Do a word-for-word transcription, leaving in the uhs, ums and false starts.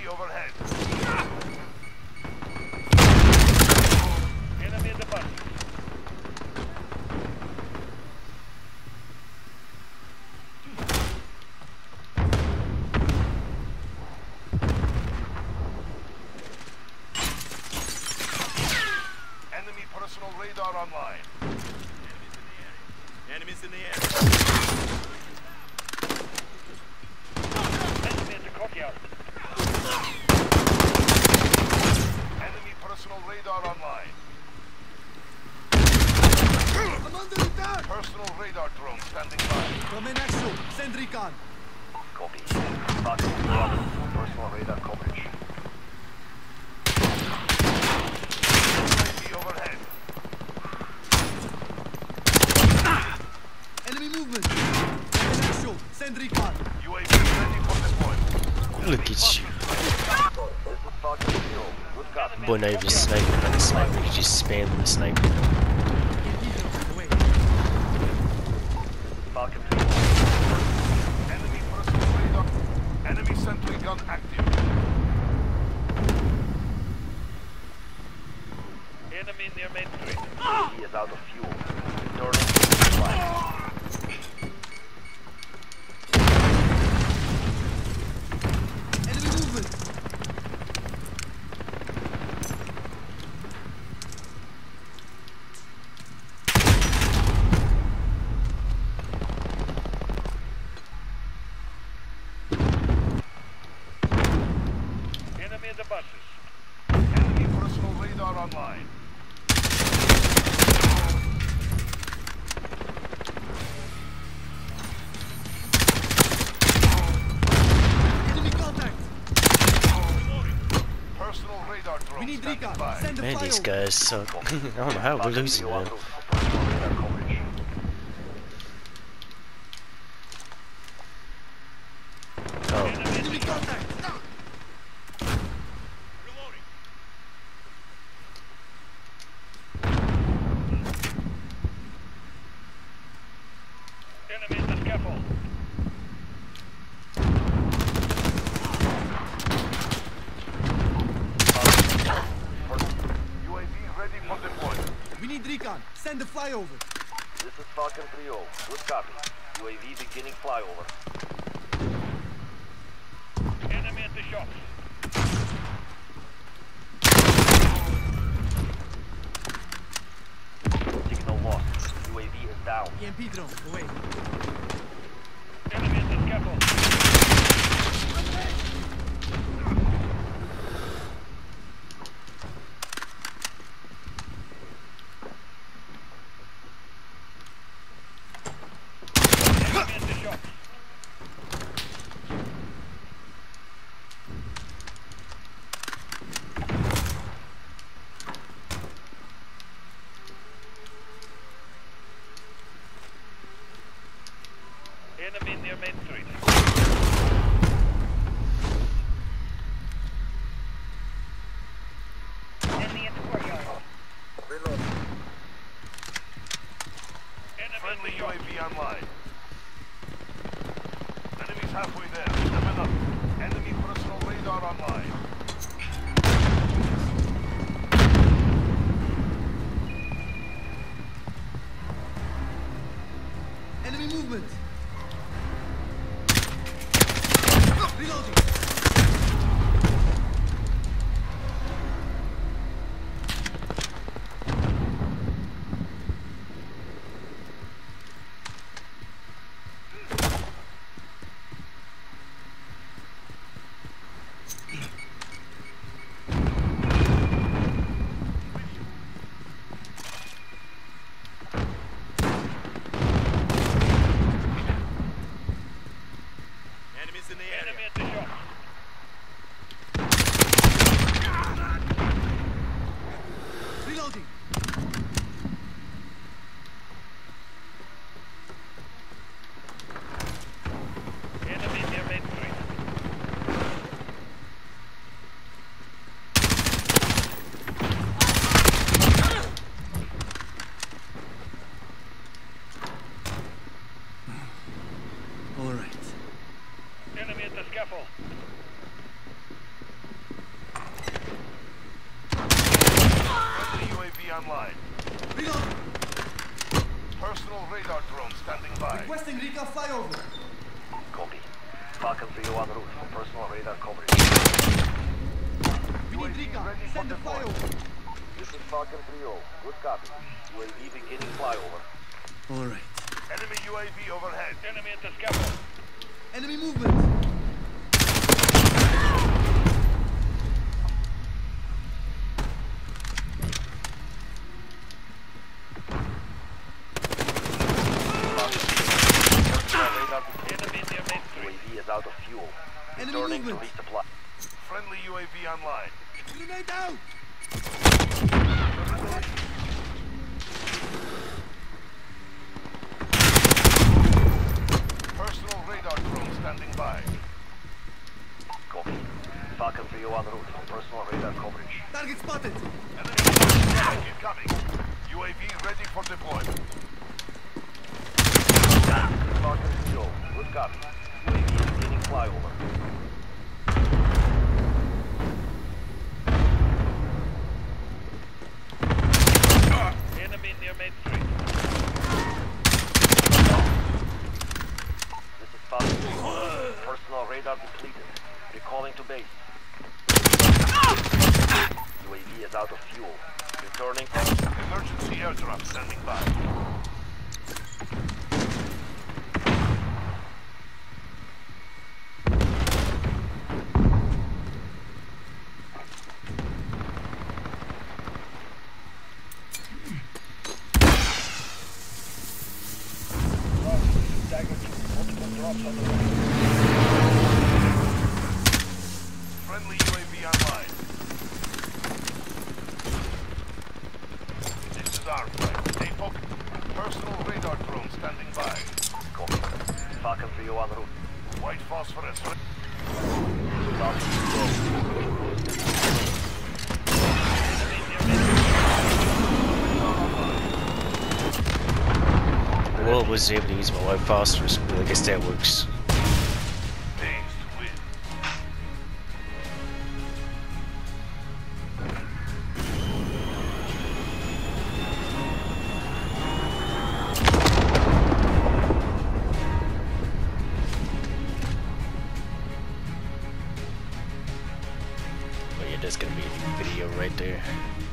V overhead. Enemy at the bus. Enemy personal radar online. Enemies in the air. Enemy at the courtyard. Enemy personal radar online. I'm under attack! Personal radar drone standing by. Come in action! Send recon! Copy. Falcon three on personal radar coverage. U A V overhead. Enemy movement! Come in action! Send recon! U A V ready for deployment. Look at you. This is Falcon zero. Good copy. Boy, now you're just sniping and a sniper. You just spam the sniper. Away. Falcon zero. Enemy personal radar. Enemy sentry gun active. Enemy near Main Street. He is out of fuel. Returning to flight. Enemy movement! Enemy at the buses. Enemy personal radar online. Enemy contact! Personal radar drone We need standing recon! by. Send the Man, these flyover! guys suck. I don't know how we're losing, man. Personal radar coverage. Oh, Enemy contact! Reloading. Enemy at the scaffold. U A V ready for deployment. We need recon! Send the flyover! This is Falcon three oh. Good copy. U A V beginning flyover. Enemy at the shops. Signal lost. U A V is down. E M P drone, away. Enemy at the scaffold. Enemy at the shops. Enemy near Main Street. Enemy at the courtyard. Reload. Enemy Friendly at the U A shops. V online. Enemies halfway there. Seven up. Enemy personal radar online. Enemy movement! Reloading! Enemies in the area. Enemy at the shops. Reloading! Enemy near Main Street. Alright. Enemy at the scaffold. V online. Reloading. Personal radar drone standing by. Requesting recon flyover. Copy. Falcon three oh en route for personal radar coverage. We need recon. Send the flyover. This is Falcon three oh. Good copy. U A V beginning flyover. All right. Enemy U A V overhead. Enemy at the scaffold. Enemy movement. Personal radar Enemy near main U street. A V is out of fuel. Enemy Returning to movement. resupply. Friendly U A V online. Grenade out. Personal radar drone standing by. Copy. Falcon three oh en route for personal radar coverage. Target spotted. Enemy strike incoming. U A V ready for deployment. Falcon three oh. Good copy. U A V beginning flyover. Enemy near main street. This is Falcon three oh. Personal radar depleted. Recalling to base. U A V is out of fuel. Returning from Emergency airdrop standing by. Friendly U A V online. This is our fight. Stay focused. Personal radar drone standing by. Copy. Falcon three oh en route. White phosphorus. Falcon three oh. Enemy near main street. Well, was able to use my white phosphorus, but I guess that works. Days to win. But yeah, that's gonna be a video right there.